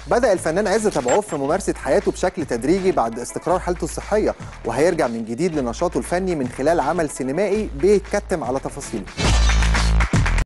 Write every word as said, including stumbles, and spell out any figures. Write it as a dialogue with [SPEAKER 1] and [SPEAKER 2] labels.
[SPEAKER 1] بدأ الفنان عزت أبو عوف في ممارسة حياته بشكل تدريجي بعد استقرار حالته الصحية، وهيرجع من جديد لنشاطه الفني من خلال عمل سينمائي بيتكتم على تفاصيله.